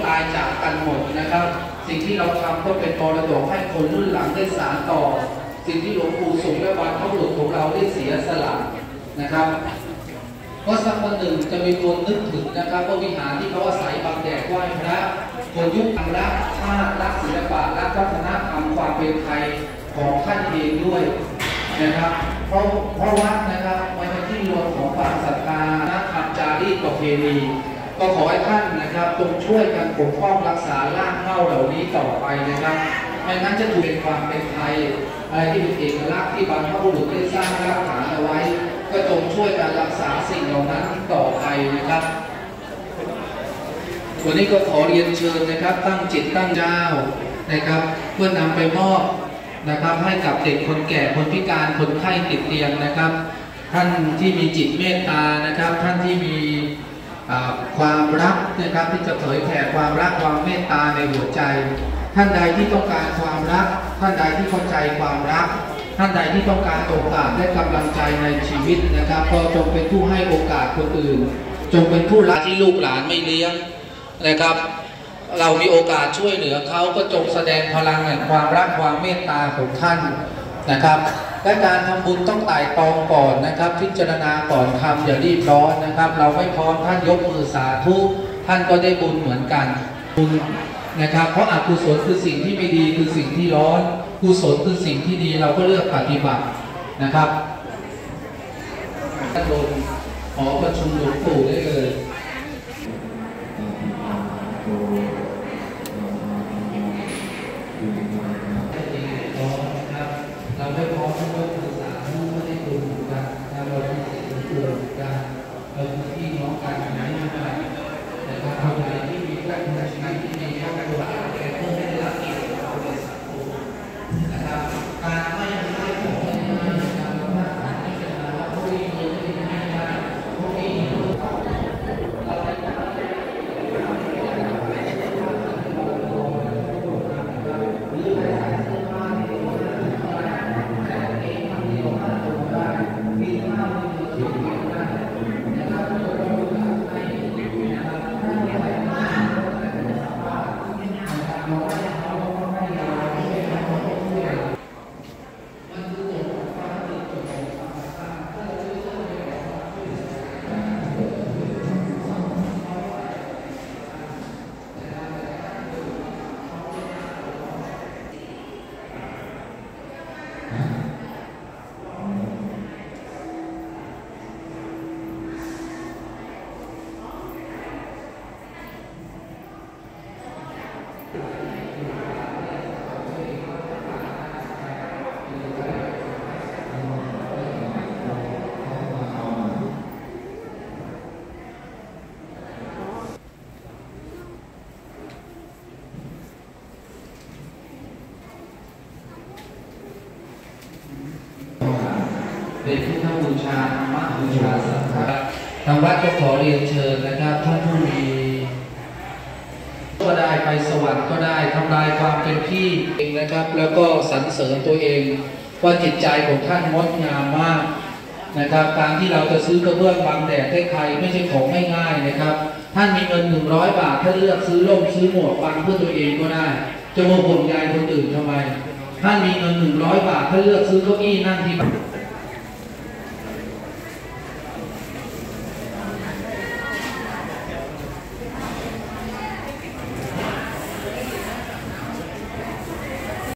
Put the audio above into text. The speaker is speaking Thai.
ตายจากกันหมดนะครับสิ่งที่เราทำก็เป็นมรดกให้คนรุ่นหลังได้สานต่อสิ่งที่หลวงปู่สงฆ์และบรรพบุรุษของเราได้เสียสละนะครับก็สักวันหนึ่งจะมีคนนึกถึงนะครับว่าวิหารที่เขาอาศัยบังแดดไหว้พระคนยุครักชาติรักศิลปะรักวัฒนธรรมความเป็นไทยของท่านเองด้วยนะครับเพราะวัดนะครับมันเป็นที่รวมของความศรัทธาและธรรมจารีตประเพณีก็ขอให้ท่านนะครับจงช่วยกันปกป้องรักษารากเหง้าเหล่านี้ต่อไปนะครับไม่งั้นจะถูกเป็นความเป็นไทยอะไรที่เป็นเอกลักษณ์ที่บรรพบุรุษได้สร้างรากฐานเอาไว้ก็จงช่วยกันรักษาสิ่งเหล่านั้นต่อไปนะครับวันนี้ก็ขอเรียนเชิญนะครับตั้งจิตตั้งเจ้านะครับเพื่อนำไปมอบนะครับให้กับเด็กคนแก่คนพิการคนไข้ติดเตียงนะครับท่านที่มีจิตเมตตานะครับท่านที่มีความรักนะครับที่จะเผยแผ่ความรักความเมตตาในหัวใจท่านใดที่ต้องการความรักท่านใดที่เข้าใจความรักท่านใดที่ต้องการโอกาสและกำลังใจในชีวิตนะครับก็จงเป็นผู้ให้โอกาสคนอื่นจงเป็นผู้รักที่ลูกหลานไม่เลี้ยงนะครับเรามีโอกาสช่วยเหลือเขาก็จงแสดงพลังแห่งความรักความเมตตาของท่านนะครับและการทำบุญต้องไต่ตองก่อนนะครับพิจารณาก่อนทำอย่ารีบร้อนนะครับเราไม่พร้อมท่านยกมือสาธุท่านก็ได้บุญเหมือนกันบุญนะครับเพราะอกุศลคือสิ่งที่ไม่ดีคือสิ่งที่ร้อนกุศลคือสิ่งที่ดีเราก็เลือกปฏิบัตินะครับท่านลงหอประชุมหลวงปู่ได้เลยเราไม่พร้อมที่จะศึกษาไม่ได้ดูกันเราเป็นสิ่งที่ควรกันเราเป็นพี่น้องกันไม่ได้แต่ถ้าเราใดที่มีการทำงานที่มีครอบครัวแต่เพื่อให้ได้รับเกียรติเราเป็นสังคมนะครับการไม่ได้ของไม่ได้การทำงานที่จะมาว่าผู้มีเงินไม่ได้ผู้มีเราได้เป็นพุทธบูชาธรรมบูชาสังฆะทางวัดก็ขอเรียนเชิญนะครับท่านผู้มีก็ได้ไปสวรรค์ก็ได้ทำลายความเป็นพี่เองนะครับแล้วก็สรรเสริญตัวเองว่าจิตใจของท่านงดงามมากนะครับการที่เราจะซื้อกระเบื้องบังแดดให้ใครไม่ใช่ของง่ายๆนะครับท่านมีเงิน100 บาทถ้าเลือกซื้อร่มซื้อหมวกบังเพื่อตัวเองก็ได้จะมาห่วงใยคนอื่นทำไมท่านมีเงิน100 บาทถ้าเลือกซื้อเก้าอี้นั่งที่